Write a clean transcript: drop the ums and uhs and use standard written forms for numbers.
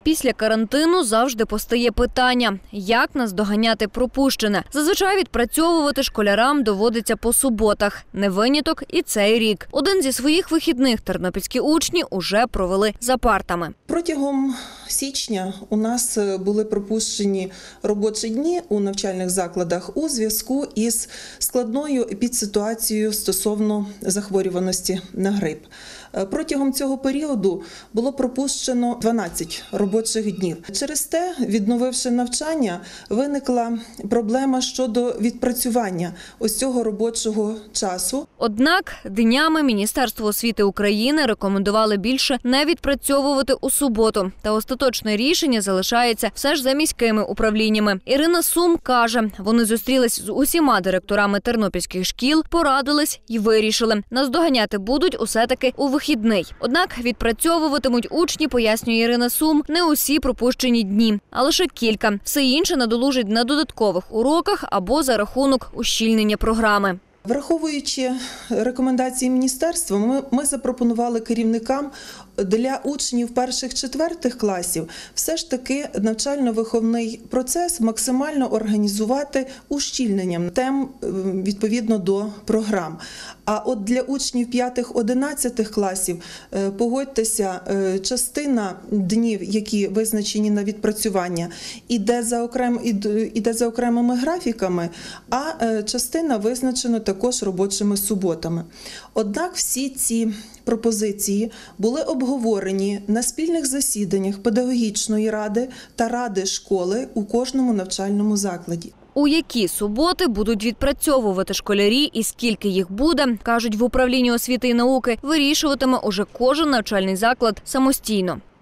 Після карантину завжди постає питання – як наздоганяти пропущене? Зазвичай відпрацьовувати школярам доводиться по суботах. Не виняток і цей рік. Один зі своїх вихідних тернопільські учні уже провели за партами. Протягом січня у нас були пропущені робочі дні у навчальних закладах у зв'язку із складною епідситуацією стосовно захворюваності на грип. Протягом цього періоду було пропущено 12 робочих днів. Через те, відновивши навчання, виникла проблема щодо відпрацювання ось цього робочого часу. Однак днями Міністерство освіти України рекомендували більше не відпрацьовувати у суботу. Та остаточне рішення залишається все ж за міськими управліннями. Ірина Сум каже, вони зустрілись з усіма директорами тернопільських шкіл, порадились і вирішили. Наздоганяти будуть усе-таки у вихідний. Однак відпрацьовуватимуть учні, пояснює Ірина Сум, не усі пропущені дні, а лише кілька. Все інше надолужать на додаткових уроках або за рахунок ущільнення програми. Враховуючи рекомендації міністерства, ми запропонували керівникам для учнів перших-четвертих класів все ж таки навчально-виховний процес максимально організувати ущільненням тем відповідно до програм. А от для учнів 5-11 класів, погодьтеся, частина днів, які визначені на відпрацювання, іде за окремими графіками, а частина визначена також робочими суботами. Однак всі ці пропозиції були обговорені на спільних засіданнях педагогічної ради та ради школи у кожному навчальному закладі. У які суботи будуть відпрацьовувати школярі і скільки їх буде, кажуть в управлінні освіти і науки, вирішуватиме уже кожен навчальний заклад самостійно.